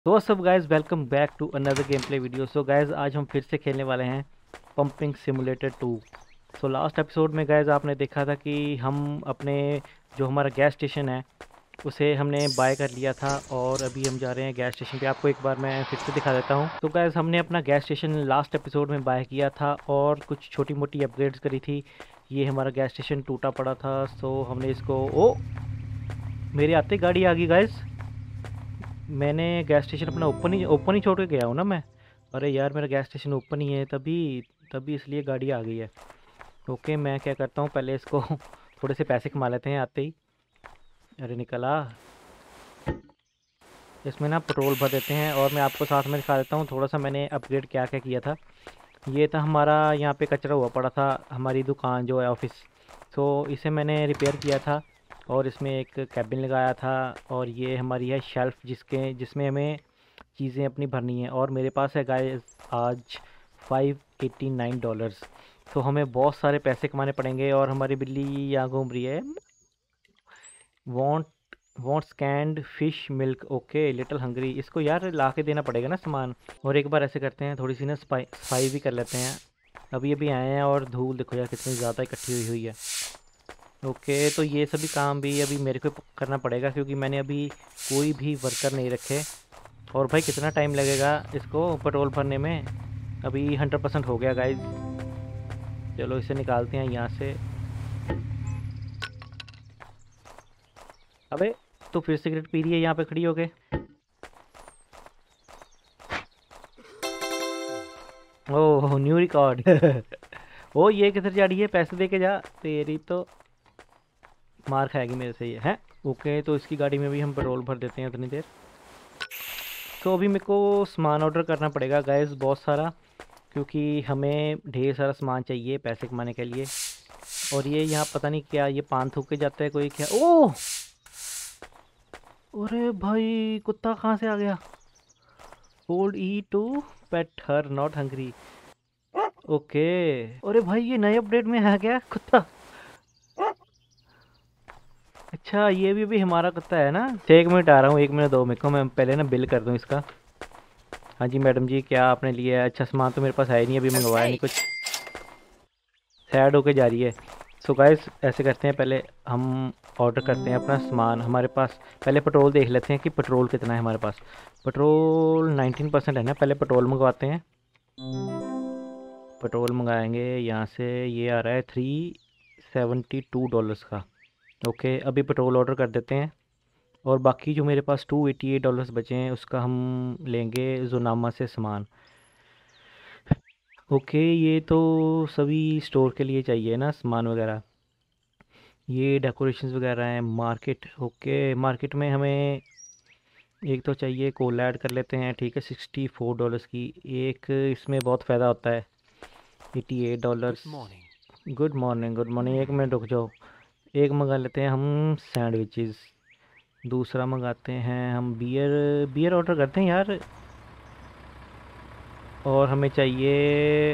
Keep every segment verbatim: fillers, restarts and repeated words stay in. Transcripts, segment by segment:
तो सब guys welcome back to another game play video. So guys आज हम फिर से खेलने वाले हैं pumping simulator two. So last episode में गाइज आपने देखा था कि हम अपने जो हमारा गैस स्टेशन है उसे हमने बाय कर लिया था और अभी हम जा रहे हैं गैस स्टेशन पे। आपको एक बार मैं फिर से दिखा देता हूँ। तो गाइज हमने अपना गैस स्टेशन लास्ट एपिसोड में बाय किया था और कुछ छोटी मोटी अपग्रेड्स करी थी। ये हमारा गैस स्टेशन टूटा पड़ा था, सो हमने इसको ओ मेरे आते गाड़ी आ गई गाइज। मैंने गैस स्टेशन अपना ओपन ही ओपन ही छोड़ के गया हूँ ना मैं। अरे यार मेरा गैस स्टेशन ओपन ही है, तभी तभी इसलिए गाड़ी आ गई है। ओके, मैं क्या करता हूँ पहले इसको थोड़े से पैसे कमा लेते हैं आते ही। अरे निकला, इसमें ना पेट्रोल भर देते हैं और मैं आपको साथ में दिखा देता हूँ थोड़ा सा मैंने अपग्रेड क्या क्या किया था। ये था हमारा, यहाँ पे कचरा हुआ पड़ा था, हमारी दुकान जो है ऑफिस, तो इसे मैंने रिपेयर किया था और इसमें एक कैबिन लगाया था। और ये हमारी है शेल्फ़ जिसके जिसमें हमें चीज़ें अपनी भरनी है। और मेरे पास है गाइस आज फाइव एट्टी नाइन डॉलर्स। तो हमें बहुत सारे पैसे कमाने पड़ेंगे। और हमारी बिल्ली यहाँ घूम रही है। Want wants canned fish milk. Okay little hungry. इसको यार ला के देना पड़ेगा ना सामान। और एक बार ऐसे करते हैं, थोड़ी सी ना सफाई सफाई भी कर लेते हैं। अभी अभी आए हैं और धूल देखो यार कितनी ज़्यादा इकट्ठी हुई हुई है। ओके, तो ये सभी काम भी अभी मेरे को करना पड़ेगा क्योंकि मैंने अभी कोई भी वर्कर नहीं रखे। और भाई कितना टाइम लगेगा इसको पेट्रोल भरने में। अभी हंड्रेड परसेंट हो गया गाइज। चलो इसे निकालते हैं यहाँ से। अबे तो फिर सिगरेट पी रही है यहाँ पे खड़ी होके। ओह न्यू रिकॉर्ड ओ ये किधर जा रही है, पैसे दे के जा, तेरी तो मार खाएगी मेरे से ये है। ओके, तो इसकी गाड़ी में भी हम पेट्रोल भर देते हैं इतनी देर। तो अभी मेरे को सामान ऑर्डर करना पड़ेगा गाइज बहुत सारा, क्योंकि हमें ढेर सारा सामान चाहिए पैसे कमाने के लिए। और ये यहाँ पता नहीं क्या, ये पान थूक के जाता है कोई क्या। ओह अरे भाई कुत्ता कहाँ से आ गया। Hold e to pet her not hungry. Okay, अरे भाई ये नए अपडेट में है क्या कुत्ता। अच्छा ये भी अभी हमारा कुत्ता है ना। एक मिनट आ रहा हूँ, एक मिनट दो मेरे को, मैं पहले ना बिल कर दूँ इसका। हाँ जी मैडम जी, क्या आपने लिया है। अच्छा सामान तो मेरे पास है ही नहीं, अभी मंगवाया नहीं कुछ। सैड होके जा रही है। सो गाइस ऐसे करते हैं, पहले हम ऑर्डर करते हैं अपना सामान। हमारे पास पहले पेट्रोल देख लेते हैं कि पेट्रोल कितना है हमारे पास। पेट्रोल नाइनटीन परसेंट है ना, पहले पेट्रोल मंगवाते हैं। पेट्रोल मंगाएंगे यहाँ से। ये आ रहा है थ्री सेवेंटी टू डॉलर्स का। ओके अभी पेट्रोल ऑर्डर कर देते हैं। और बाकी जो मेरे पास टू एटी एट डॉलर्स बचे हैं उसका हम लेंगे जोनामा से सामान। ओके ये तो सभी स्टोर के लिए चाहिए ना सामान वगैरह। ये डेकोरेशंस वगैरह हैं। मार्केट, ओके मार्केट में हमें एक तो चाहिए, कोल ऐड कर लेते हैं ठीक है, सिक्सटी फोर डॉलर्स की एक। इसमें बहुत फ़ायदा होता है। Eighty eight dollars. Good morning good morning. एक मिनट रुक जाओ, एक मंगा लेते हैं हम सैंडविचेस। दूसरा मंगाते हैं हम बियर। बियर ऑर्डर करते हैं यार। और हमें चाहिए,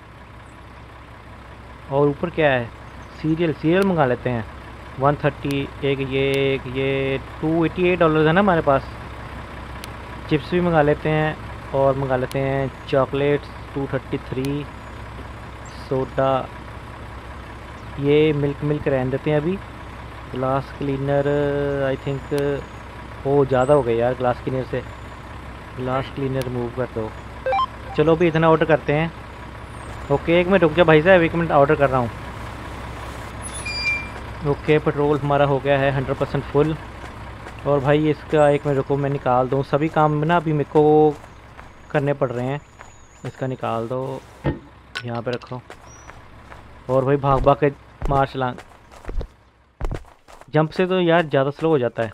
और ऊपर क्या है, सीरियल। सीरियल मंगा लेते हैं वन थर्टी। एक ये एक ये टू एटी एट डॉलर है ना हमारे पास। चिप्स भी मंगा लेते हैं और मंगा लेते हैं chocolates two thirty three. Soda, ये मिल्क मिल्क रहने देते हैं अभी। ग्लास क्लीनर आई थिंक, ओ ज़्यादा हो गए यार ग्लास क्लीनर से। ग्लास क्लीनर रिमूव कर दो। चलो अभी इतना ऑर्डर करते हैं। ओके एक मिनट रुक जा भाई साहब, एक मिनट ऑर्डर कर रहा हूँ। ओके पेट्रोल हमारा हो गया है हंड्रेड परसेंट फुल। और भाई इसका एक मिनट रुको, मैं निकाल दूँ सभी काम ना अभी मेरे को करने पड़ रहे हैं। इसका निकाल दो, यहाँ पे रखो। और भाई भाग भाग के मार चलांग। जंप से तो यार ज़्यादा स्लो हो जाता है।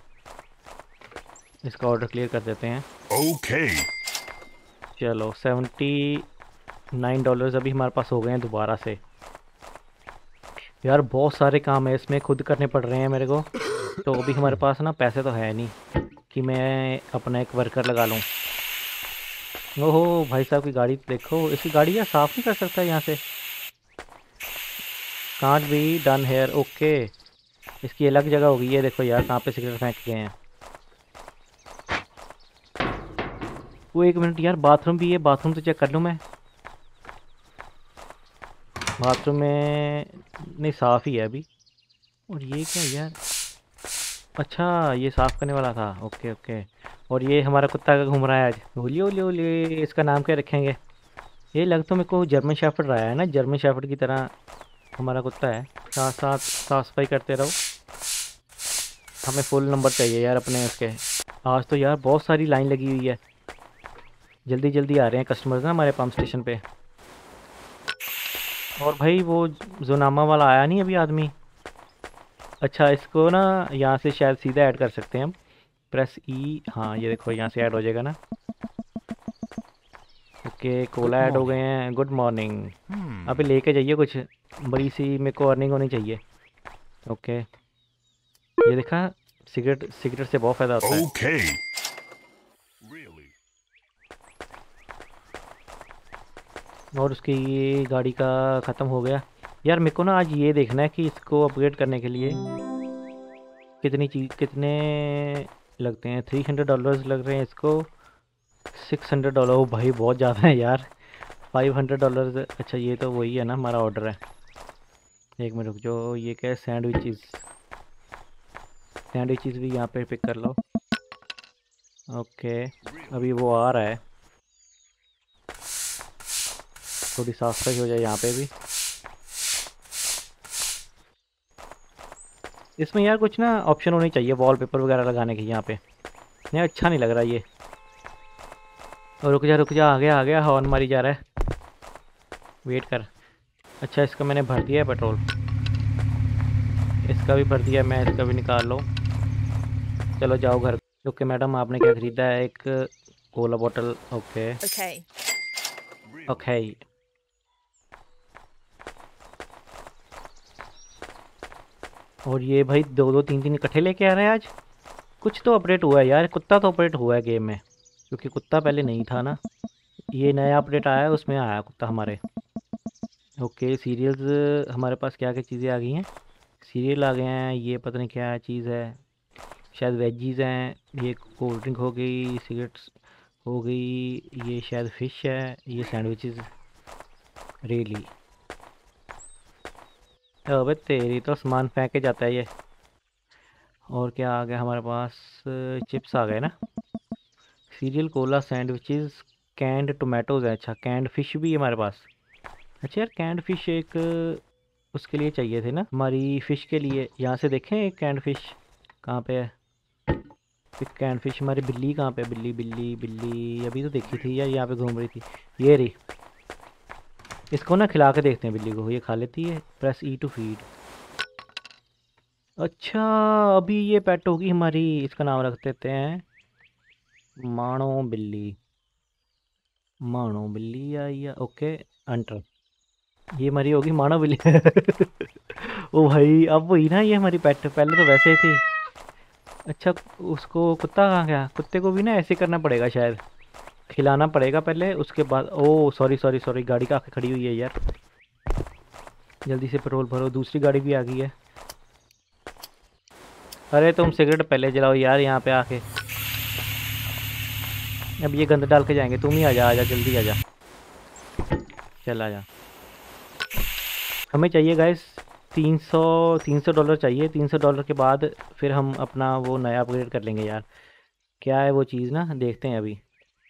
इसका ऑर्डर क्लियर कर देते हैं। ओके चलो सेवेंटी नाइन डॉलर्स अभी हमारे पास हो गए हैं दोबारा से। यार बहुत सारे काम है इसमें, खुद करने पड़ रहे हैं मेरे को। तो अभी हमारे पास ना पैसे तो है नहीं कि मैं अपना एक वर्कर लगा लूँ। ओहो भाई साहब की गाड़ी देखो, इसकी गाड़ी यार साफ़ नहीं कर सकता यहाँ से। Can't be done here. Okay इसकी अलग जगह होगी। ये देखो यार कहाँ पे सिगरेट फेंक गए हैं। वो एक मिनट यार, बाथरूम भी है, बाथरूम तो चेक कर लूँ मैं। बाथरूम में नहीं, साफ़ ही है अभी। और ये क्या यार, अच्छा ये साफ़ करने वाला था, ओके ओके। और ये हमारा कुत्ता का घूम रहा है आज, ओले ओले ओले। इसका नाम क्या रखेंगे? ये लग तो मेरे को जर्मन शेफर्ड रहा है ना, जर्मन शेफर्ड की तरह हमारा कुत्ता है। साथ साथ साफ सफाई करते रहो। हमें फुल नंबर चाहिए यार अपने उसके। आज तो यार बहुत सारी लाइन लगी हुई है, जल्दी जल्दी आ रहे हैं कस्टमर्स ना हमारे पंप स्टेशन पे। और भाई वो जोनामा वाला आया नहीं अभी आदमी। अच्छा इसको ना यहाँ से शायद सीधा ऐड कर सकते हैं हम। प्रेस ई, हाँ ये देखो यहाँ से ऐड हो जाएगा ना। ओके Good कोला ऐड हो गए morning. हैं, गुड मॉर्निंग। अभी Hmm. लेके जाइए कुछ, बड़ी सी मेरे को अर्निंग होनी चाहिए। ओके ये देखा, सिगरेट सिगरेट से बहुत फ़ायदा होता है। Okay. Really? और उसकी ये गाड़ी का ख़त्म हो गया। यार मेरे को ना आज ये देखना है कि इसको अपग्रेड करने के लिए कितनी चीज़, कितने लगते हैं। थ्री हंड्रेड डॉलर्स लग रहे हैं इसको। सिक्स हंड्रेड डॉलर, ओ भाई बहुत ज़्यादा है यार। Five hundred dollars. अच्छा ये तो वही है ना, हमारा ऑर्डर है। एक मिनट रुक जाओ, ये क्या है, सैंडविचेस। सैंडविचेस भी यहाँ पे पिक कर लो। ओके अभी वो आ रहा है, थोड़ी साफ सफाई हो जाए यहाँ पे भी। इसमें यार कुछ ना ऑप्शन होनी चाहिए वॉलपेपर वगैरह लगाने की यहाँ पे। नहीं अच्छा नहीं लग रहा ये। और रुक जा रुक जा, आ गया आ गया, हॉर्न मारी जा रहा है, वेट कर। अच्छा इसका मैंने भर दिया है पेट्रोल, इसका भी भर दिया है मैं, इसका भी निकाल लो। चलो जाओ घर। ओके मैडम आपने क्या ख़रीदा है? एक कोला बोतल। Okay Okay. ओके। और ये भाई दो दो तीन तीन इकट्ठे लेके आ रहे हैं आज। कुछ तो अपडेट हुआ है यार, कुत्ता तो अपडेट हुआ है गेम में, क्योंकि कुत्ता पहले नहीं था ना। ये नया अपडेट आया है, उसमें आया कुत्ता हमारे। ओके सीरियल्स हमारे पास क्या क्या चीज़ें आ गई हैं। सीरियल आ गए हैं, ये पता नहीं क्या चीज़ है, शायद वेजीज़ हैं। ये कोल्ड ड्रिंक हो गई, सिगरेट्स हो गई, ये शायद फ़िश है, ये सैंडविचेस। रियली अबे तेरी तो सामान फेंक के जाता है ये। और क्या आ गया हमारे पास? चिप्स आ गए ना। Cereal cola sandwiches, canned tomatoes है। अच्छा कैंड फ़िश भी है हमारे पास। अच्छा यार कैंड फ़िश एक उसके लिए चाहिए थे ना, हमारी फ़िश के लिए। यहाँ से देखें एक कैंड फ़िश कहाँ पे है। एक कैंड फ़िश हमारी बिल्ली कहाँ पे है? बिल्ली बिल्ली बिल्ली अभी तो देखी थी यार, यहाँ पे घूम रही थी। ये रही, इसको ना खिला के देखते हैं बिल्ली को, ये खा लेती है। Press e to feed. अच्छा अभी ये पेट होगी हमारी, इसका नाम रख देते हैं मानो बिल्ली। मानो बिल्ली आई है, ओके अंटर। ये हमारी होगी मानो बिल्ली। ओ भाई अब वही ना, ये हमारी पेट पहले तो वैसे ही थी। अच्छा उसको कुत्ता कहाँ गया? कुत्ते को भी ना ऐसे करना पड़ेगा शायद, खिलाना पड़ेगा पहले, उसके बाद। ओ सॉरी सॉरी सॉरी, गाड़ी का आके खड़ी हुई है यार। जल्दी से पेट्रोल भरो, दूसरी गाड़ी भी आ गई है। अरे तुम सिगरेट पहले जलाओ यार यहाँ पे आके। अब ये गंद डाल के जाएंगे, तुम ही आ जा, आ जा जल्दी आ जा, चल आ जा। हमें चाहिए गाइस तीन सौ तीन सौ डॉलर चाहिए। तीन सौ डॉलर के बाद फिर हम अपना वो नया अपग्रेड कर लेंगे यार। क्या है वो चीज़ ना, देखते हैं अभी।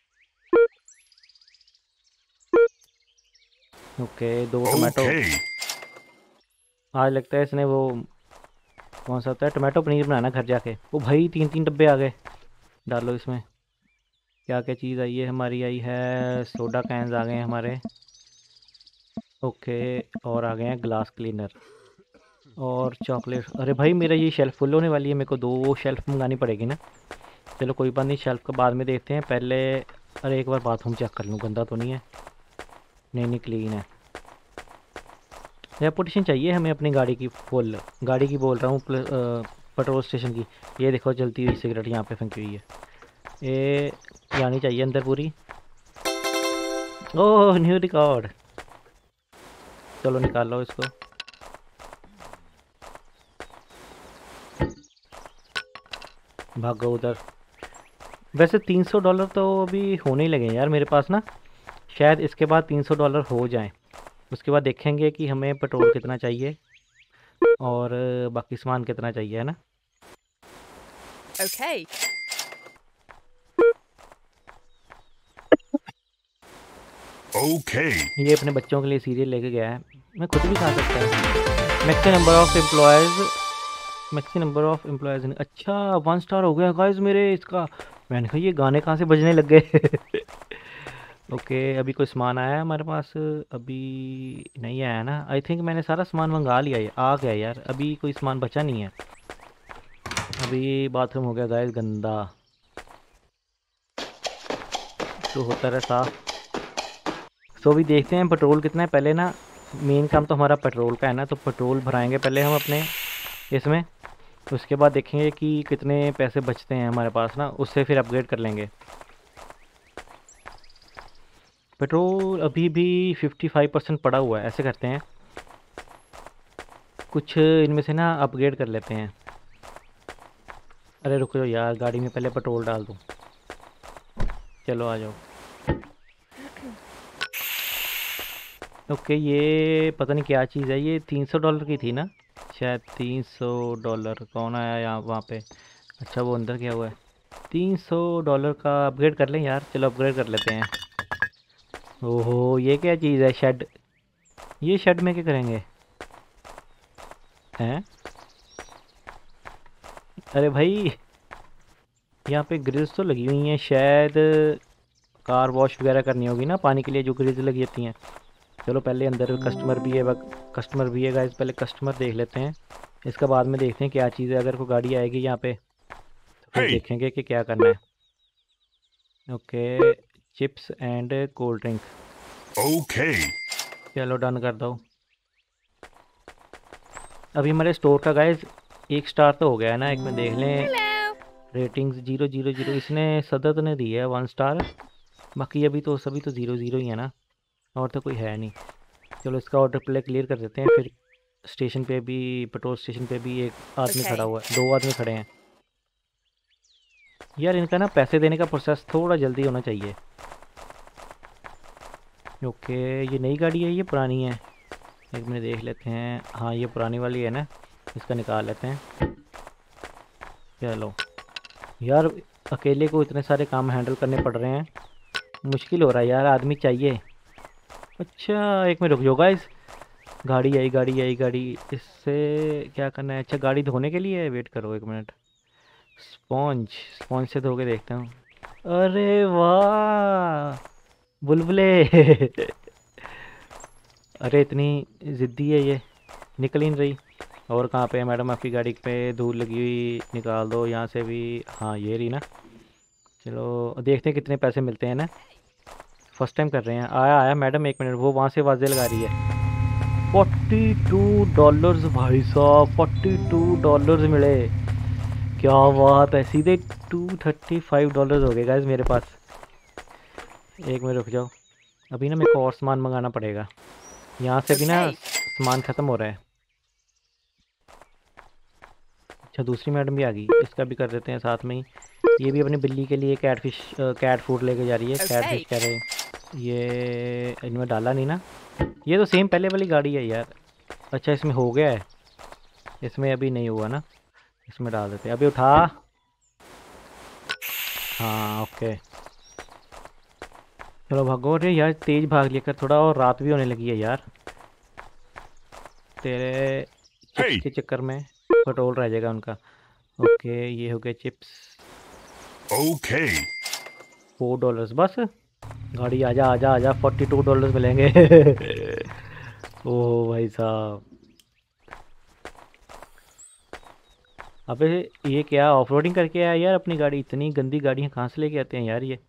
ओके दो टोमेटो। Okay. आज लगता है इसने वो कौन सा होता है, टोमेटो पनीर बनाना घर जाके। ओ भाई तीन तीन डब्बे आ गए, डालो इसमें। क्या क्या चीज़ आई है हमारी? आई है सोडा कैंस आ गए हैं हमारे। ओके और आ गए हैं ग्लास क्लीनर और चॉकलेट। अरे भाई मेरा ये शेल्फ़ फुल होने वाली है, मेरे को दो शेल्फ़ मंगानी पड़ेगी ना। चलो कोई बात नहीं, शेल्फ़ का बाद में देखते हैं पहले। अरे एक बार बाथरूम चेक कर लूँ, गंदा तो नहीं है। नहीं नहीं क्लीन है। रेपुटेशन चाहिए हमें अपनी गाड़ी की, फुल गाड़ी की बोल रहा हूँ, पेट्रोल स्टेशन की। ये देखो जलती हुई सिगरेट यहाँ पे फेंकी हुई है, ये जानी चाहिए अंदर पूरी। ओह न्यू रिकॉर्ड, चलो निकाल लो इसको। भागो उधर, वैसे तीन सौ डॉलर तो अभी होने ही लगे हैं यार मेरे पास ना, शायद इसके बाद तीन सौ डॉलर हो जाएं। उसके बाद देखेंगे कि हमें पेट्रोल कितना चाहिए और बाकी सामान कितना चाहिए, है ना। Okay. Okay. ये अपने बच्चों के लिए सीरियल लेके गया है, मैं खुद भी खा सकता है। Maximum number of employees, maximum number of employees. अच्छा वन स्टार हो गया गाइस मेरे इसका। मैंने कहा ये गाने कहाँ से बजने लग गए। ओके अभी कोई सामान आया है हमारे पास? अभी नहीं आया ना, आई थिंक मैंने सारा सामान मंगा लिया है, आ गया यार। अभी कोई सामान बचा नहीं है। अभी बाथरूम हो गया गाइस गंदा, तो होता रहा साफ। सो अभी देखते हैं पेट्रोल कितना है पहले ना। मेन काम तो हमारा पेट्रोल का है ना, तो पेट्रोल भराएंगे पहले हम अपने इसमें। उसके बाद देखेंगे कि कितने पैसे बचते हैं हमारे पास ना, उससे फिर अपग्रेड कर लेंगे। पेट्रोल अभी भी पचपन परसेंट पड़ा हुआ है। ऐसे करते हैं कुछ इनमें से ना अपग्रेड कर लेते हैं। अरे रुको यार, गाड़ी में पहले पेट्रोल डाल दूँ। चलो आ जाओ। ओके ये पता नहीं क्या चीज़ है, ये तीन सौ डॉलर की थी ना शायद। तीन सौ डॉलर कौन आया यहाँ वहाँ पे? अच्छा वो अंदर क्या हुआ है। तीन सौ डॉलर का अपग्रेड कर लें यार, चलो अपग्रेड कर लेते हैं। ओहो ये क्या चीज़ है, शेड। ये शेड में क्या करेंगे हैं? अरे भाई यहाँ पे ग्रिल्स तो लगी हुई हैं, शायद कार वॉश वगैरह करनी होगी ना, पानी के लिए जो ग्रिल्स लगी होती हैं। चलो पहले अंदर कस्टमर भी है, कस्टमर भी है गाइस, पहले कस्टमर देख लेते हैं। इसका बाद में देखते हैं क्या चीज़ है। अगर कोई गाड़ी आएगी यहाँ पे तो फिर Hey. देखेंगे कि क्या करना है। Okay chips and cold drink. Okay. चलो डन कर दो। अभी हमारे स्टोर का गाइस एक स्टार तो हो गया है ना, एक में देख लें। रेटिंग्स जीरो जीरो जीरो, इसने सदत ने दी है वन स्टार। बाकी अभी तो सभी तो ज़ीरो ज़ीरो ही है ना, और तो कोई है नहीं। चलो इसका ऑर्डर प्ले क्लियर कर देते हैं। फिर स्टेशन पे भी, पेट्रोल स्टेशन पे भी एक आदमी Okay. खड़ा हुआ है, दो आदमी खड़े हैं यार। इनका ना पैसे देने का प्रोसेस थोड़ा जल्दी होना चाहिए। ओके ये नई गाड़ी है, ये पुरानी है? एक मिनट देख लेते हैं। हाँ ये पुरानी वाली है ना, इसका निकाल लेते हैं। चलो यार अकेले को इतने सारे काम हैंडल करने पड़ रहे हैं, मुश्किल हो रहा है यार, आदमी चाहिए। अच्छा एक मिनट रुक जाओ गाइस, गाड़ी आई गाड़ी आई गाड़ी। इससे क्या करना है? अच्छा गाड़ी धोने के लिए वेट करो एक मिनट। स्पॉन्ज, स्पॉन्ज से धो के देखता हूँ। अरे वाह बुलबुले। अरे इतनी ज़िद्दी है ये, निकल ही नहीं रही। और कहाँ पे है मैडम आपकी गाड़ी पे? धूल लगी हुई, निकाल दो यहाँ से भी। हाँ ये रही ना। चलो देखते हैं कितने पैसे मिलते हैं ना, फर्स्ट टाइम कर रहे हैं। आया आया मैडम, एक मिनट, वो वहाँ से आवाज़ें लगा रही है। फोर्टी टू डॉलर्स भाई साहब, फोर्टी टू डॉलर्स मिले, क्या बात है। सीधे टू थर्टी फाइव डॉलर्स हो गए गाइस मेरे पास। एक मिनट रुक जाओ, अभी ना मेरे को और सामान मंगाना पड़ेगा। यहाँ से भी ना Okay. सामान ख़त्म हो रहा है। अच्छा दूसरी मैडम भी आ गई, इसका भी कर देते हैं साथ में ही। ये भी अपनी बिल्ली के लिए कैट फिश, कैट फूड लेके जा रही है। Cat fish Okay. कह रहे, ये इनमें डाला नहीं ना। ये तो सेम पहले वाली गाड़ी है यार। अच्छा इसमें हो गया है, इसमें अभी नहीं हुआ ना, इसमें डाल देते हैं। अभी उठा। हाँ ओके चलो भागो। अरे यार तेज़ भाग लिया कर थोड़ा, और रात भी होने लगी है यार। तेरे चिप्स Hey. के चक्कर में पेट्रोल रह जाएगा उनका। ओके ये हो गए चिप्स, Okay. फोर डॉलर्स बस। गाड़ी आजा आजा आजा, फोर्टी टू डॉलर्स मिलेंगे। ओह भाई साहब, अबे ये क्या ऑफ रोडिंग करके आया यार अपनी गाड़ी? इतनी गंदी गाड़ियाँ कहाँ से लेके आते हैं यार ये।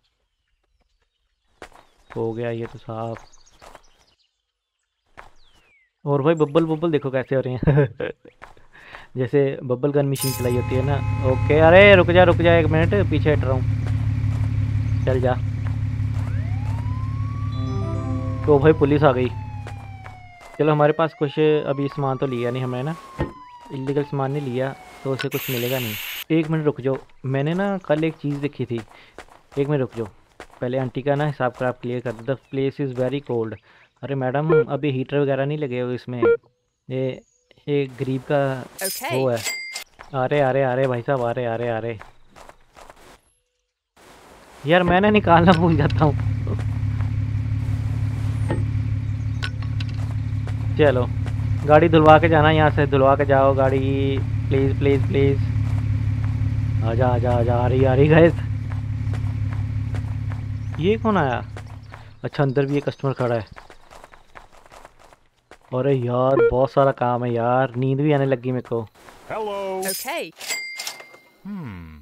हो गया ये तो साफ। और भाई बब्बल बब्बल देखो कैसे हो रहे हैं। जैसे बब्बल गन मशीन चलाई होती है ना। ओके अरे रुक जा रुक जा एक मिनट, पीछे हट रहा हूँ, चल जा। तो भाई पुलिस आ गई। चलो हमारे पास कुछ अभी सामान तो लिया नहीं हमने ना, इलीगल सामान नहीं लिया तो उसे कुछ मिलेगा नहीं। एक मिनट रुक जाओ, मैंने ना कल एक चीज़ देखी थी। एक मिनट रुक जाओ, पहले आंटी का ना हिसाब किताब क्लियर कर दो। The place is very cold. अरे मैडम, अभी हीटर वगैरह नहीं लगे हुए इसमें। ये ये गरीब का Okay. वो है। अरे अरे अरे भाई साहब, अरे अरे अरे यार, मैंने निकालना भूल जाता हूँ। चलो, गाड़ी धुलवा के जाना, यहाँ से धुलवा के जाओ गाड़ी। प्लीज़ प्लीज़ प्लीज़, आजा आजा आजा, आ रही आ रही गैस। ये कौन आया? अच्छा, अंदर भी एक कस्टमर खड़ा है। अरे यार, बहुत सारा काम है यार, नींद भी आने लगी मेरे को। Hello. Okay. Hmm.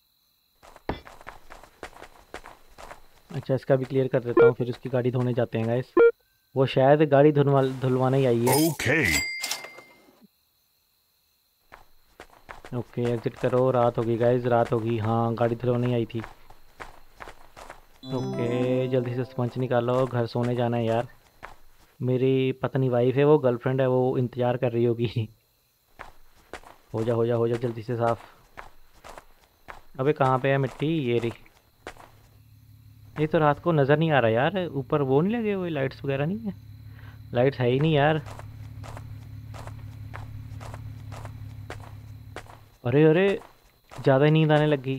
अच्छा, इसका भी क्लियर कर देता हूँ, फिर उसकी गाड़ी धोने जाते हैं गाइस। वो शायद गाड़ी धुलवा धुलवाने ही आई है। Okay. ओके, एग्जिट करो। रात होगी गाइस, रात होगी। हाँ, गाड़ी धुलवाने ही आई थी। ओके, जल्दी से स्पंज निकालो, घर सोने जाना है यार। मेरी पत्नी वाइफ है, वो गर्लफ्रेंड है, वो इंतज़ार कर रही होगी। हो जा हो जा हो जा, जल्दी से साफ। अबे कहाँ पे है मिट्टी? ये रही। ये तो रात को नज़र नहीं आ रहा यार, ऊपर वो नहीं लगे हुए, लाइट्स वगैरह नहीं है। लाइट्स है ही नहीं यार। अरे अरे, ज़्यादा ही नींद आने लगी।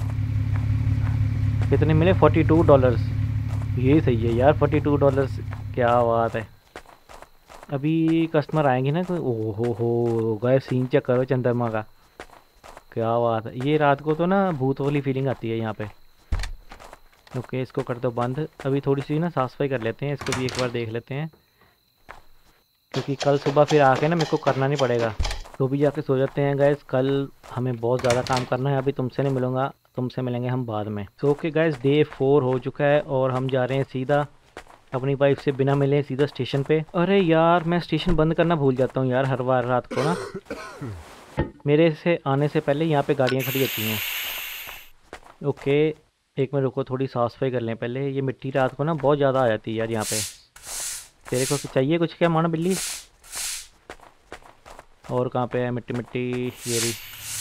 कितने मिले? Forty two dollars. ये सही है यार, फोर्टी टू डॉलर्स। क्या बात है। अभी कस्टमर आएंगे ना कोई। ओहो हो गए, सीन चेक करो चंद्रमा का। क्या बात है। ये रात को तो ना भूत वाली फीलिंग आती है यहाँ पे। ओके, इसको कर दो बंद। अभी थोड़ी सी ना साफ सफाई कर लेते हैं, इसको भी एक बार देख लेते हैं, क्योंकि कल सुबह फिर आके ना मेरे को करना नहीं पड़ेगा। तो भी जाके सो जाते हैं गैस, कल हमें बहुत ज़्यादा काम करना है। अभी तुमसे नहीं मिलूँगा, तुमसे मिलेंगे हम बाद में। तो ओके गैस, डे फोर हो चुका है और हम जा रहे हैं सीधा अपनी वाइफ से बिना मिले सीधा स्टेशन पे। अरे यार, मैं स्टेशन बंद करना भूल जाता हूँ यार, हर बार रात को ना। मेरे से आने से पहले यहाँ पे गाड़ियाँ खड़ी होती हैं। ओके, एक मिनट रुको, थोड़ी साफ सफाई कर लें पहले। ये मिट्टी रात को ना बहुत ज़्यादा आ जाती है यार यहाँ पे। तेरे को चाहिए कुछ क्या माना बिल्ली? और कहाँ पे है मिट्टी मिट्टी? ये रही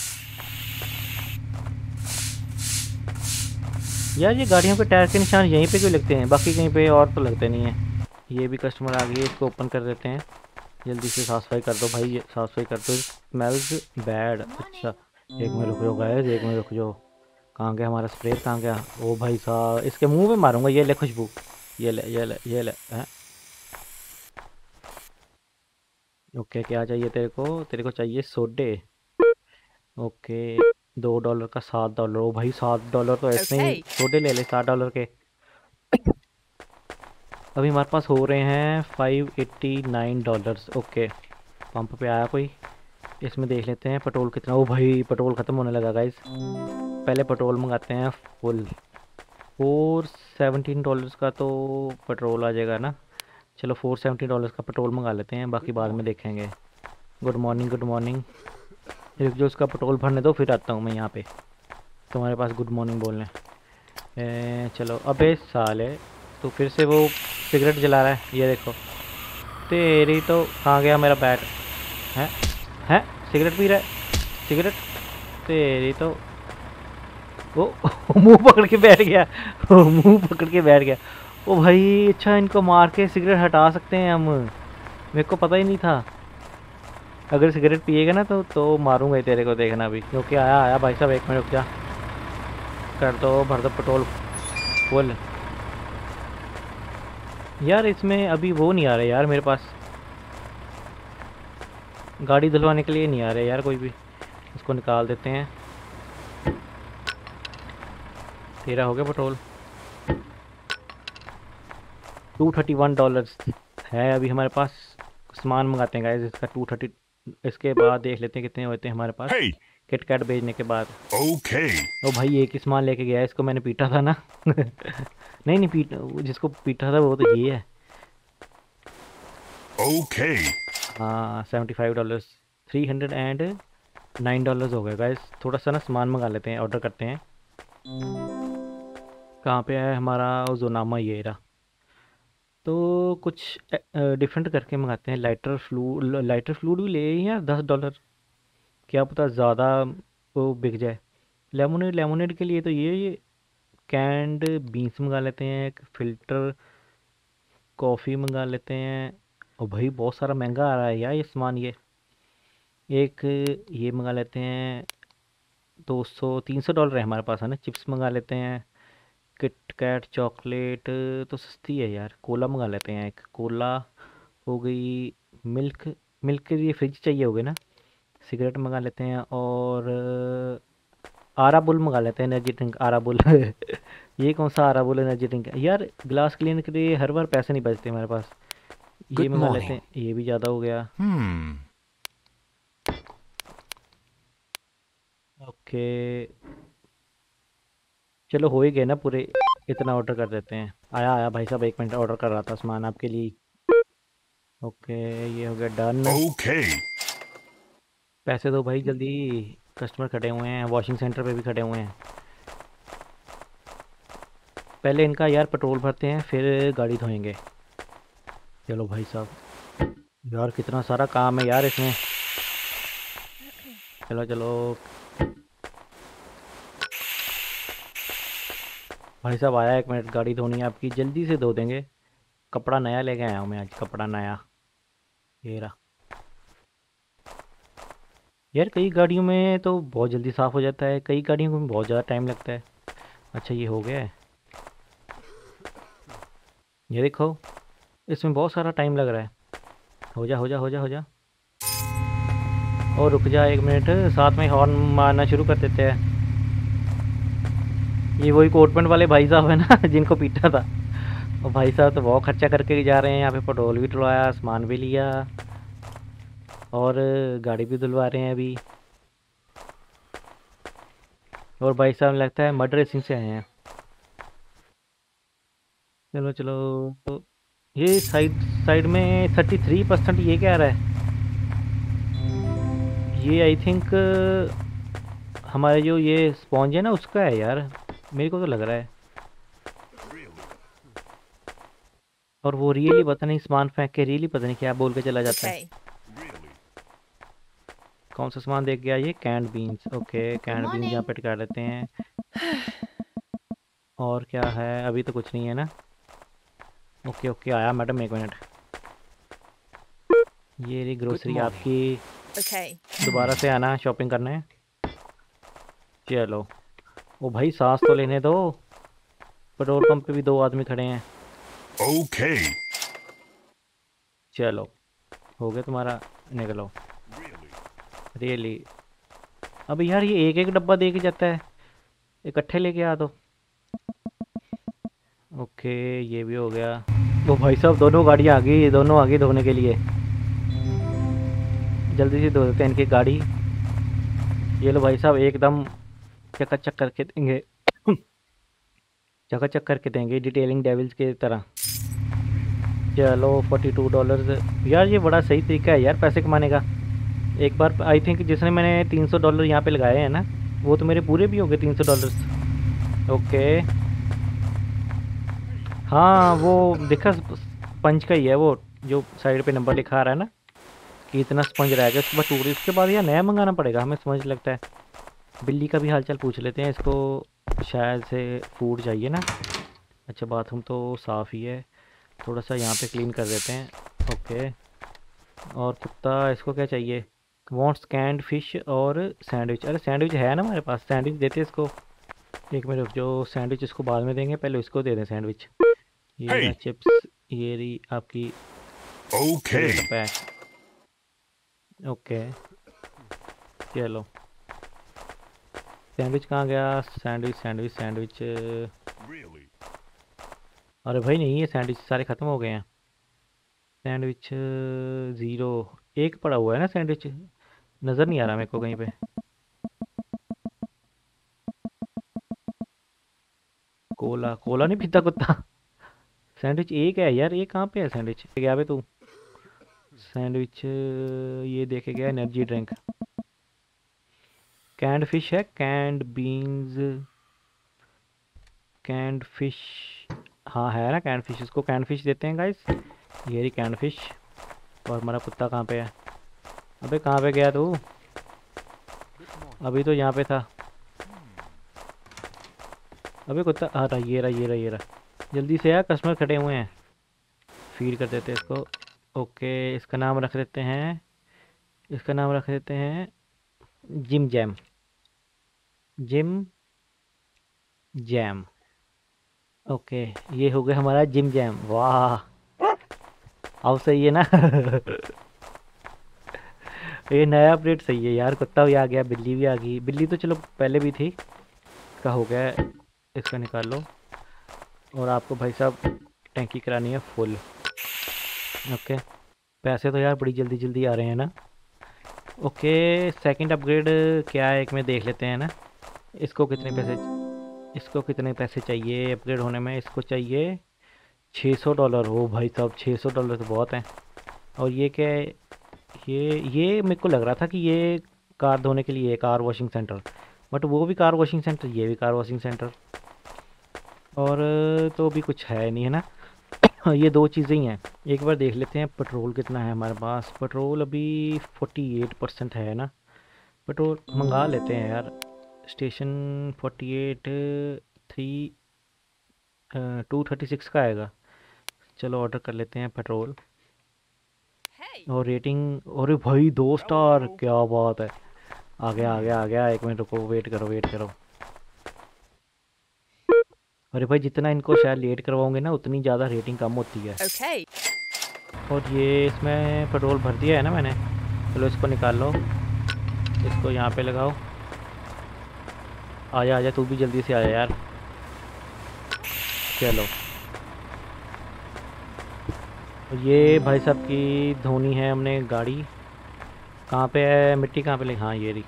यार। ये गाड़ियों के टायर के निशान यहीं पे क्यों लगते हैं, बाकी कहीं पे और तो लगते नहीं हैं। ये भी कस्टमर आ गई, इसको ओपन कर देते हैं। जल्दी से साफ सफाई कर दो भाई, ये साफ सफाई कर दो। Smells bad. अच्छा, एक मिनट रुक जाओ गाइस, एक मिनट रुक जाओ। कहाँ गया हमारा स्प्रे, कहाँ गया? ओ भाई साहब, इसके मुंह पे मारूंगा। ये ले खुशबू, ये ले ये ले ये ले हैं? ओके, क्या चाहिए तेरे को? तेरे को चाहिए सोडे। ओके, दो डॉलर का सात डॉलर। ओ भाई, सात डॉलर तो ऐसे ही Okay. सोडे ले ले, सात डॉलर के। अभी हमारे पास हो रहे हैं five eighty nine dollars. Okay, pump पे आया कोई, इसमें देख लेते हैं पेट्रोल कितना। ओ भाई, पेट्रोल ख़त्म होने लगा गाइस। पहले पेट्रोल मंगाते हैं फुल। फोर सेवनटीन डॉलर्स का तो पेट्रोल आ जाएगा ना। चलो, फोर सेवेंटी डॉलर्स का पेट्रोल मंगा लेते हैं, बाकी बाद में देखेंगे। Good morning good morning. एक जो उसका पेट्रोल भरने दो, फिर आता हूँ मैं यहाँ पे तुम्हारे पास गुड मॉर्निंग बोलने। ए, चलो। अबे साले, तो फिर से वो सिगरेट जला रहा है, ये देखो। तेरी तो, कहाँ गया मेरा बैग? हैं हैं सिगरेट पी रहा है, सिगरेट। तेरी तो, वो मुंह पकड़ के बैठ गया। वो मुंह पकड़ के बैठ गया। ओ भाई, अच्छा, इनको मार के सिगरेट हटा सकते हैं हम। मेरे को पता ही नहीं था। अगर सिगरेट पिएगा ना तो तो मारूंगा ही तेरे को, देखना भी। क्योंकि आया आया भाई साहब, एक मिनट रुक जा। कर दो, भर दो पेट्रोल फुल। यार, इसमें अभी वो नहीं आ रहा यार मेरे पास, गाड़ी धुलवाने के लिए नहीं आ रहे यार कोई भी। इसको निकाल देते हैं। तेरा हो गया petrol. Two thirty one dollars है अभी हमारे पास। सामान मंगाते हैं गाइस इसका टू थर्टी। इसके बाद देख लेते हैं कितने होते हैं हमारे पास Hey. किट कैट भेजने के बाद। Okay. ओ भाई, एक ही सामान लेके गया है, इसको मैंने पीटा था ना। नहीं नहीं, पीट जिसको पीटा था वो तो ये है। Okay. हाँ, seventy five dollars, three hundred and nine dollars हो गए गाइस। थोड़ा सा ना सामान मंगा लेते हैं, ऑर्डर करते हैं। कहाँ पे है हमारा जोनामा? ये रहा। तो कुछ डिफरेंट करके मंगाते हैं। लाइटर फ्लू लाइटर फ्लूड भी ले या दस डॉलर, क्या पता ज़्यादा वो बिक जाए। लेमोनेड लेमोनेड के लिए तो ये ये कैंड बीन्स मंगा लेते हैं, एक फ़िल्टर कॉफ़ी मंगा लेते हैं। और भाई बहुत सारा महंगा आ रहा है यार ये सामान। ये एक ये मंगा लेते हैं, दो सौ तीन सौ डॉलर है हमारे पास है ना। चिप्स मंगा लेते हैं, किट कैट चॉकलेट तो सस्ती है यार। कोला मंगा लेते हैं, एक कोला हो गई। मिल्क मिल्क के लिए फ्रिज चाहिए होगे ना। सिगरेट मंगा लेते हैं, और आरा बुल मंगा लेते हैं, एनर्जी ड्रिंक आरा बुल। ये कौन सा आरा बुल एनर्जी ड्रिंक है यार। ग्लास क्लीन के लिए हर बार पैसे नहीं बचते हमारे पास। ये Good मंगा लेते morning. हैं, ये भी ज़्यादा हो गया। Hmm. ओके, चलो हो ही गए ना पूरे। इतना ऑर्डर कर देते हैं। आया आया भाई साहब, एक मिनट, ऑर्डर कर रहा था सामान आपके लिए। ओके, ये हो गया डन। Okay. पैसे दो भाई जल्दी, कस्टमर खड़े हुए हैं, वॉशिंग सेंटर पे भी खड़े हुए हैं। पहले इनका यार पेट्रोल भरते हैं, फिर गाड़ी धोएंगे। चलो भाई साहब, यार कितना सारा काम है यार इसमें। चलो चलो भाई साहब, आया एक मिनट, गाड़ी धोनी है आपकी, जल्दी से धो देंगे। कपड़ा नया लेके आया हूँ मैं आज, कपड़ा नया। ये रहा यार। कई गाड़ियों में तो बहुत जल्दी साफ़ हो जाता है, कई गाड़ियों में बहुत ज़्यादा टाइम लगता है। अच्छा ये हो गया है। ये देखो, इसमें बहुत सारा टाइम लग रहा है। हो जा हो जा हो जा हो जा। और रुक जा एक मिनट, साथ में हॉर्न मारना शुरू कर देते हैं। ये वही कोट पैंट वाले भाई साहब है ना, जिनको पीटा था। और भाई साहब तो बहुत खर्चा करके ही जा रहे हैं, यहाँ पे पेट्रोल भी डलवाया, सामान भी लिया, और गाड़ी भी धुलवा रहे हैं अभी। और भाई साहब लगता है मड रेसिंग से आए हैं। चलो चलो, तो ये साइड साइड में थर्टी थ्री परसेंट ये क्या आ रहा है। ये आई थिंक हमारे जो ये स्पॉन्ज है ना उसका है यार, मेरे को तो लग रहा है। और वो रियली पता नहीं, सामान फेंक के रियली पता नहीं क्या बोल के चला जाता है। Okay. कौन सा सामान देख गया ये, canned beans. Okay, canned beans यहाँ Morning. पे टिका लेते हैं। और क्या है, अभी तो कुछ नहीं है ना। ओके ओके, आया मैडम, एक मिनट। ये रही ग्रोसरी morning. आपकी, Okay. दोबारा से आना, शॉपिंग करना है। चलो, ओ भाई सांस तो लेने दो, पेट्रोल पंप पे भी दो आदमी खड़े हैं। Okay. चलो हो गया तुम्हारा, निकलो। रियली अब यार ये एक एक डब्बा दे के जाता है, इकट्ठे लेके आ दो। ओके, ये भी हो गया। वो भाई साहब दोनों गाड़ियाँ आ गई, दोनों आ गई धोने के लिए। जल्दी से धो देते हैं इनकी गाड़ी। ये लो भाई साहब, एकदम चकाचक करके देंगे। चकाचक करके देंगे, डिटेलिंग डेविल्स के तरह। चलो फोर्टी टू डॉलर्स यार, ये बड़ा सही तरीका है यार पैसे कमाने का। एक बार आई थिंक जिसने मैंने तीन सौ डॉलर यहाँ पे लगाए हैं ना, वो तो मेरे पूरे भी हो गए तीन सौ डॉलर्स। ओके, हाँ वो देखा, स्पंज का ही है वो, जो साइड पे नंबर लिखा आ रहा है ना कि इतना स्पंज रह गया, उसके बाद टूट गई। उसके बाद यार नया मंगाना पड़ेगा हमें, समझ लगता है। बिल्ली का भी हालचाल पूछ लेते हैं, इसको शायद से फूड चाहिए ना। अच्छा, बाथरूम तो साफ़ ही है, थोड़ा सा यहाँ पे क्लीन कर देते हैं। ओके, और कुत्ता, इसको क्या चाहिए, वॉन्ट्स कैंड फिश और सैंडविच। अरे सैंडविच है ना हमारे पास, सैंडविच देते हैं इसको। एक मिनट रुक, जो सैंडविच इसको बाद में देंगे, पहले इसको दे दें सैंडविच। ये रहा Hey. चिप्स, ये रही आपकी Okay. पैक। ओके, चलो सैंडविच कहाँ गया, सैंडविच सैंडविच सैंडविच। Really? अरे भाई नहीं, ये सैंडविच सारे ख़त्म हो गए हैं। सैंडविच ज़ीरो, एक पड़ा हुआ है ना सैंडविच, नज़र नहीं आ रहा मेरे को कहीं पे। कोला कोला नहीं पीता कुत्ता। सैंडविच एक है यार, ये कहाँ पे है सैंडविच, गया पे तू। सैंडविच ये देखे गया, एनर्जी ड्रिंक। कैंड फिश है, कैंड बीन्स, कैंड फिश। हाँ है ना कैंड फिश, इसको कैंड फिश देते हैं गाइस। ये रही कैंड फिश। और हमारा कुत्ता कहाँ पे है, अबे कहाँ पे गया तू। अभी तो यहाँ पे था। अबे कुत्ता आ रहा, ये रहा ये रहा ये रहा। जल्दी से यार, कस्टमर खड़े हुए हैं। फीड कर देते हैं इसको। ओके, इसका नाम रख देते हैं, इसका नाम रख देते हैं Jim Jam. Jim Jam. Okay, ये हो गया हमारा जिम जैम। वाह, अब सही है ना। ये नया अपडेट सही है यार। कुत्ता भी आ गया, बिल्ली भी आ गई। बिल्ली तो चलो पहले भी थी, इसका हो गया है। इसका निकाल लो। और आपको भाई साहब टैंकी करानी है फुल। ओके, पैसे तो यार बड़ी जल्दी जल्दी आ रहे हैं ना। ओके, सेकंड अपग्रेड क्या है एक में देख लेते हैं ना। इसको कितने पैसे, इसको कितने पैसे चाहिए अपग्रेड होने में? इसको चाहिए छः सौ डॉलर। हो भाई साहब, छः सौ डॉलर तो बहुत हैं। और ये क्या है? ये ये मेरे को लग रहा था कि ये कार धोने के लिए है, कार वॉशिंग सेंटर। बट वो भी कार वॉशिंग सेंटर, ये भी कार वॉशिंग सेंटर। और तो भी कुछ है नहीं है ना। ये दो चीज़ें ही हैं। एक बार देख लेते हैं पेट्रोल कितना है हमारे पास। पेट्रोल अभी फोर्टी एट परसेंट है ना। पेट्रोल मंगा लेते हैं यार। Station forty eight three two thirty six का आएगा। चलो ऑर्डर कर लेते हैं पेट्रोल। और रेटिंग, अरे भाई दो स्टार, क्या बात है। आ गया आ गया आ गया। एक मिनट रुको, वेट करो वेट करो। अरे भाई, जितना इनको शायद लेट करवाओगे ना, उतनी ज़्यादा रेटिंग कम होती है। Okay. और ये इसमें पेट्रोल भर दिया है ना मैंने। चलो इसको निकाल लो, इसको यहाँ पे लगाओ। आजा आजा, तू भी जल्दी से आजा यार। चलो, ये भाई साहब की धोनी है हमने गाड़ी। कहाँ पे है मिट्टी, कहाँ पे ले? हाँ ये रही।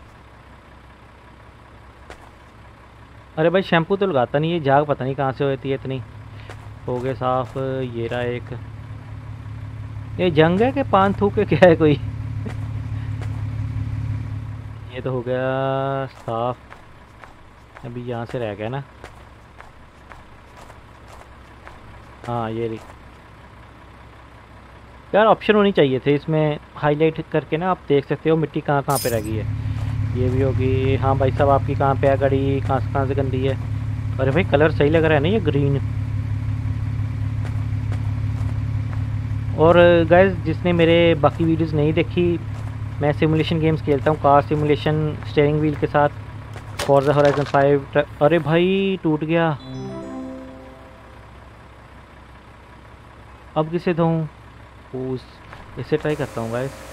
अरे भाई, शैम्पू तो लगाता नहीं, ये झाग पता नहीं कहाँ से होती है इतनी। हो गए साफ। ये रहा एक। ये जंग है कि पान थूक के क्या है कोई? ये तो हो गया साफ। अभी यहाँ से रह गया ना। हाँ ये रही। यार ऑप्शन होनी चाहिए थे इसमें, हाईलाइट करके ना आप देख सकते हो मिट्टी कहाँ कहाँ पे रह गई है। ये भी होगी। हाँ भाई साहब, आपकी कहाँ पे है गाड़ी, कहाँ से कहाँ से गंदी है? अरे भाई, कलर सही लग रहा है ना ये ग्रीन। और गाइस, जिसने मेरे बाकी वीडियोस नहीं देखी, मैं सिमुलेशन गेम्स खेलता हूँ, कार सिमुलेशन स्टीयरिंग व्हील के साथ। Forza Horizon five. अरे भाई, टूट गया। अब किसे धोऊं? उस इससे ट्राई करता हूँ गाइस।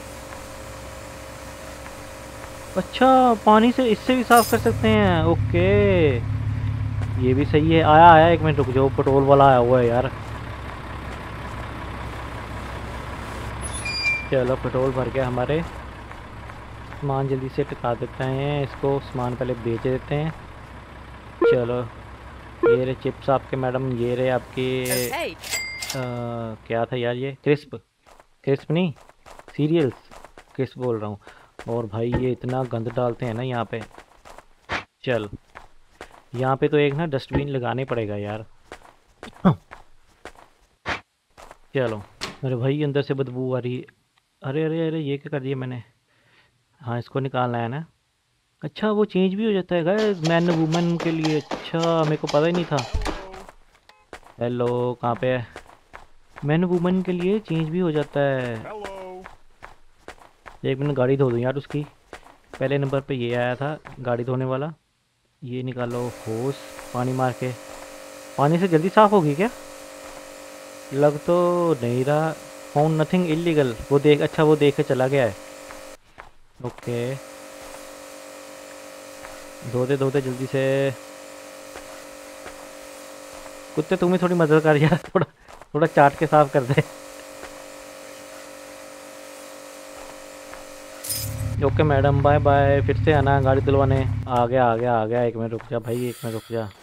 अच्छा, पानी से इससे भी साफ़ कर सकते हैं। ओके, ये भी सही है। आया आया, एक मिनट रुक जाओ, पेट्रोल वाला आया हुआ है यार। चलो, पेट्रोल भर गया हमारे। सामान जल्दी से टिका देते हैं इसको, सामान पहले बेच देते हैं। चलो, ये रहे चिप्स आपके मैडम, ये रहे आपके Okay. आ, क्या था यार ये? क्रिस्प, क्रिस्प नहीं, सीरियल्स क्रिस्प बोल रहा हूँ। और भाई ये इतना गंद डालते हैं ना यहाँ पे। चल, यहाँ पे तो एक ना डस्टबिन लगाने पड़ेगा यार। चलो। अरे भाई, अंदर से बदबू आ रही है। अरे अरे अरे, ये क्या कर दिया मैंने? हाँ, इसको निकालना है ना। अच्छा, वो चेंज भी हो जाता है गाइस मैन वुमन के लिए। अच्छा, मेरे को पता ही नहीं था। हेलो, कहाँ पे है? मैन वुमन के लिए चेंज भी हो जाता है। Hello. एक मिनट, गाड़ी धो दूँ यार उसकी। पहले नंबर पे ये आया था गाड़ी धोने वाला। ये निकालो होस, पानी मार के। पानी से जल्दी साफ़ होगी क्या? लग तो नहीं रहा। Found nothing illegal. वो देख, अच्छा वो देख के चला गया है। ओके, धो दे धो दे जल्दी से। कुत्ते, तुम्हें थोड़ी मदद कर यार, थोड़ा थोड़ा चाट के साफ कर दे। Okay madam, bye bye. फिर से आना गाड़ी धुलवाने। आ गया आ गया आ गया। एक मिनट रुक जा भाई, एक मिनट रुक जा।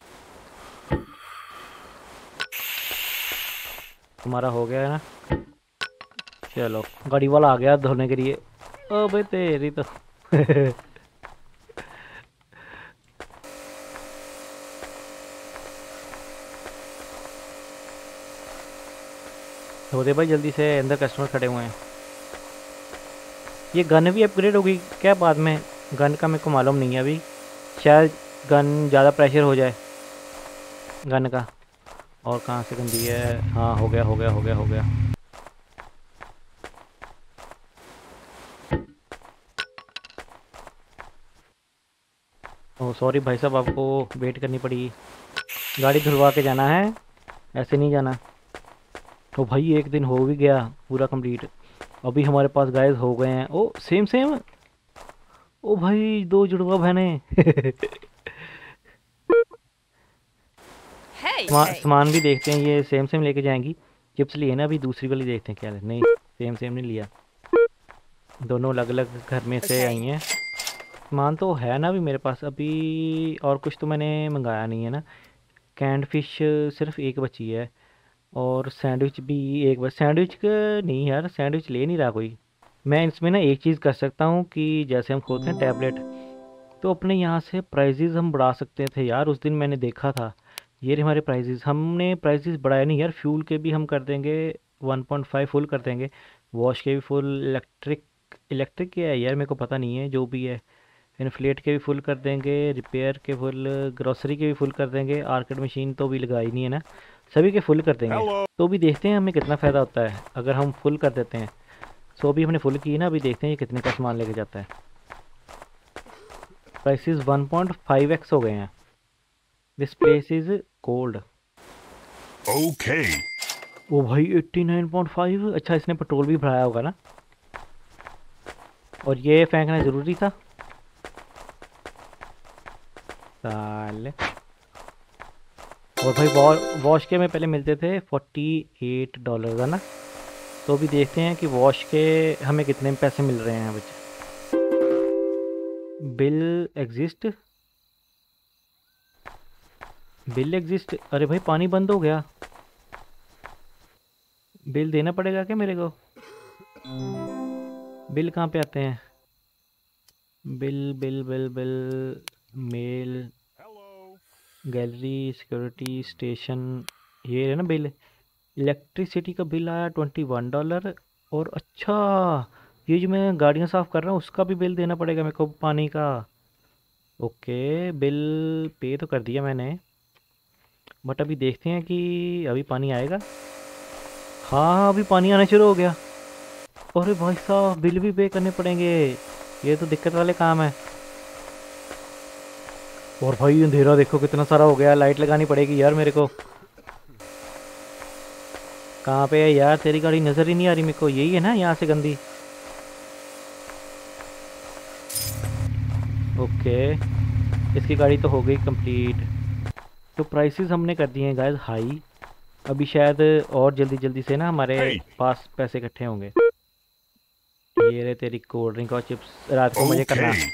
तुम्हारा हो गया है ना? चलो, गाड़ी वाला आ गया धोने के लिए। ओ भाई तेरी तो। धो दे भाई जल्दी से, अंदर कस्टमर खड़े हुए हैं। ये गन भी अपग्रेड होगी क्या बाद में? गन का मेरे को मालूम नहीं है अभी, शायद गन ज़्यादा प्रेशर हो जाए गन का। और कहाँ से गंदी है? हाँ, हो गया हो गया हो गया हो गया। ओह सॉरी भाई साहब, आपको वेट करनी पड़ी। गाड़ी धुलवा के जाना है, ऐसे नहीं जाना। तो भाई एक दिन हो भी गया पूरा कंप्लीट। अभी हमारे पास गाइस हो गए हैं। ओ सेम सेम। ओ भाई दो जुड़वा बहने। Hey, समा, hey. सामान भी देखते हैं, ये सेम सेम लेके जाएंगी। चिप्स लिए ना, अभी दूसरी वाली देखते हैं क्या है। नहीं, सेम सेम नहीं लिया, दोनों अलग अलग घर में से आई Okay. हैं। सामान तो है ना अभी मेरे पास अभी, और कुछ तो मैंने मंगाया नहीं है ना। कैंड फिश सिर्फ एक बची है, और सैंडविच भी एक बच। सैंडविच का नहीं यार, सैंडविच ले नहीं रहा कोई। मैं इसमें ना एक चीज़ कर सकता हूँ कि जैसे हम खोलते हैं टैबलेट, तो अपने यहाँ से प्राइजेज़ हम बढ़ा सकते थे यार। उस दिन मैंने देखा था, ये रहे हमारे प्राइजेज़। हमने प्राइजेज़ बढ़ाए नहीं यार। फ्यूल के भी हम कर देंगे वन पॉइंट फाइव फुल कर देंगे, वॉश के भी फुल, इलेक्ट्रिक इलेक्ट्रिक क्या है यार मेरे को पता नहीं है, जो भी है। इन्फ्लेट के भी फुल कर देंगे, रिपेयर के फुल, ग्रोसरी के भी फुल कर देंगे। आर्केड मशीन तो भी लगाई नहीं है ना, सभी के फुल कर देंगे। Hello. तो भी देखते हैं हमें कितना फ़ायदा होता है अगर हम फुल कर देते हैं। सो अभी हमने फुल की ना, अभी देखते हैं ये कितने का सामान लेके जाता है। Prices one point five x हो गए हैं। This place is cold. Okay. ओ भाई एट्टी नाइन पॉइंट फाइव। अच्छा, इसने पेट्रोल भी भराया होगा ना, और ये फेंकना ज़रूरी था साले। और भाई वॉ वॉश के में पहले मिलते थे फोर्टी एट डॉलर है ना। तो अभी देखते हैं कि वॉश के हमें कितने पैसे मिल रहे हैं बच्चे। Bill exist, bill exist. अरे भाई पानी बंद हो गया, बिल देना पड़ेगा क्या मेरे को? बिल कहाँ पे आते हैं? Bill bill bill bill, mail, Hello. Gallery, security station, ये है ना बिल। इलेक्ट्रिसिटी का बिल आया ट्वेंटी वन डॉलर। और अच्छा, ये जो मैं गाड़ियाँ साफ़ कर रहा हूँ उसका भी बिल देना पड़ेगा मेरे को, पानी का। ओके, बिल पे तो कर दिया मैंने, बट अभी देखते हैं कि अभी पानी आएगा। हाँ अभी पानी आना शुरू हो गया। अरे भाई साहब, बिल भी पे करने पड़ेंगे, ये तो दिक्कत वाले काम है। और भाई अंधेरा देखो कितना सारा हो गया, लाइट लगानी पड़ेगी यार मेरे को। कहाँ पे है यार तेरी गाड़ी? नज़र ही नहीं आ रही मेरे को। यही है ना यहाँ से गंदी? ओके, इसकी गाड़ी तो हो गई कंप्लीट। तो प्राइसेस हमने कर दिए हैं गाइस हाई। अभी शायद और जल्दी जल्दी से ना हमारे Hey. पास पैसे इकट्ठे होंगे। ये रहे तेरी कोल्ड ड्रिंक और चिप्स, रात को मज़े करना। Okay.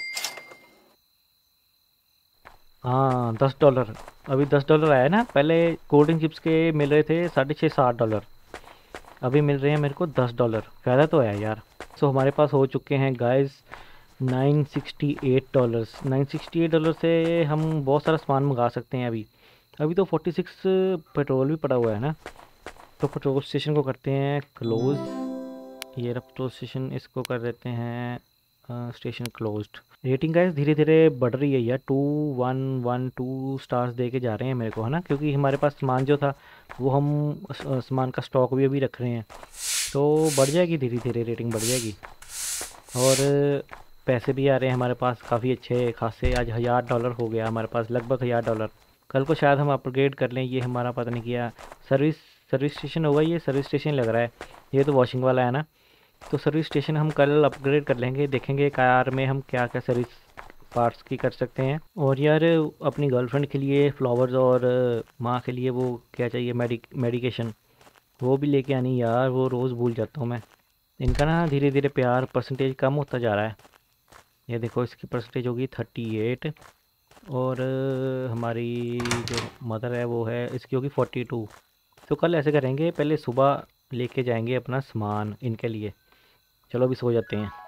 हाँ दस डॉलर, अभी दस डॉलर आया ना। पहले कोल्ड ड्रिंक चिप्स के मिल रहे थे साढ़े छः सात डॉलर, अभी मिल रहे हैं मेरे को दस डॉलर। फ़ायदा तो है यार। सो हमारे पास हो चुके हैं guys nine sixty eight dollars. Nine sixty eight dollar से हम बहुत सारा सामान मंगा सकते हैं। अभी अभी तो फोर्टी सिक्स पेट्रोल भी पड़ा हुआ है ना। तो पेट्रोल स्टेशन को करते हैं क्लोज़। ये रहा पेट्रोल स्टेशन, इसको कर देते हैं स्टेशन क्लोज्ड। रेटिंग गाइस धीरे धीरे बढ़ रही है यार, two one one two stars दे के जा रहे हैं मेरे को है ना, क्योंकि हमारे पास सामान जो था वो हम स- सामान का स्टॉक भी अभी रख रहे हैं। तो बढ़ जाएगी धीरे धीरे, रेटिंग बढ़ जाएगी। और पैसे भी आ रहे हैं हमारे पास काफ़ी अच्छे खासे। आज हज़ार डॉलर हो गया हमारे पास, लगभग हज़ार डॉलर। कल को शायद हम अपग्रेड कर लें, ये हमारा पता नहीं किया। सर्विस सर्विस स्टेशन होगा, ये सर्विस स्टेशन लग रहा है। ये तो वॉशिंग वाला है ना, तो सर्विस स्टेशन हम कल अपग्रेड कर लेंगे। देखेंगे कार में हम क्या क्या सर्विस पार्ट्स की कर सकते हैं। और यार अपनी गर्लफ्रेंड के लिए फ्लावर्स, और माँ के लिए वो क्या चाहिए, मेडिक मेडिकेशन, वो भी लेके आनी यार, वो रोज़ भूल जाता हूँ मैं। इनका ना धीरे धीरे प्यार परसेंटेज कम होता जा रहा है। ये देखो इसकी परसेंटेज होगी थर्टी एट, और अ, हमारी जो मदर है वो है, इसकी होगी फोर्टी टू। तो कल ऐसे करेंगे, पहले सुबह लेके जाएंगे अपना सामान इनके लिए। चलो अभी सो जाते हैं।